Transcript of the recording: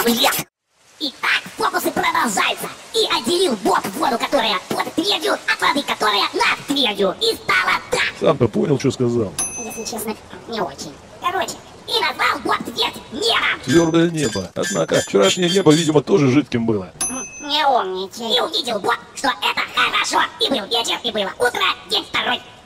Славный лес! Итак, фокусы продолжаются. И отделил бот воду, которая под твердью, от воды, которая над твердью. И стало так. Сам-то понял, что сказал? Если честно, не очень. Короче, и назвал бот твердь небом. Твердое небо. Однако, вчерашнее небо, видимо, тоже жидким было. Не умничай. И увидел бот, что это хорошо. И был вечер, и было утро, день второй.